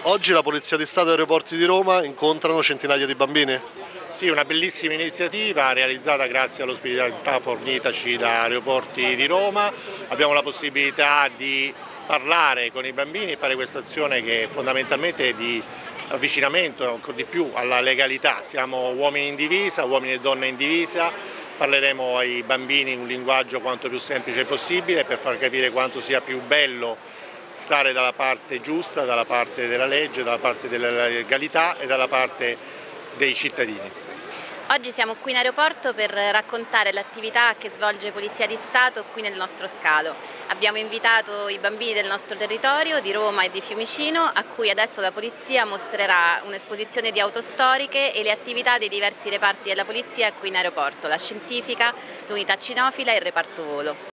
Oggi la Polizia di Stato e Aeroporti di Roma incontrano centinaia di bambini. Sì, una bellissima iniziativa realizzata grazie all'ospitalità fornitaci da Aeroporti di Roma. Abbiamo la possibilità di parlare con i bambini e fare questa azione che fondamentalmente è di avvicinamento ancora di più alla legalità. Siamo uomini in divisa, uomini e donne in divisa, parleremo ai bambini in un linguaggio quanto più semplice possibile per far capire quanto sia più bello stare dalla parte giusta, dalla parte della legge, dalla parte della legalità e dalla parte dei cittadini. Oggi siamo qui in aeroporto per raccontare l'attività che svolge Polizia di Stato qui nel nostro scalo. Abbiamo invitato i bambini del nostro territorio, di Roma e di Fiumicino, a cui adesso la Polizia mostrerà un'esposizione di auto storiche e le attività dei diversi reparti della Polizia qui in aeroporto, la scientifica, l'unità cinofila e il reparto volo.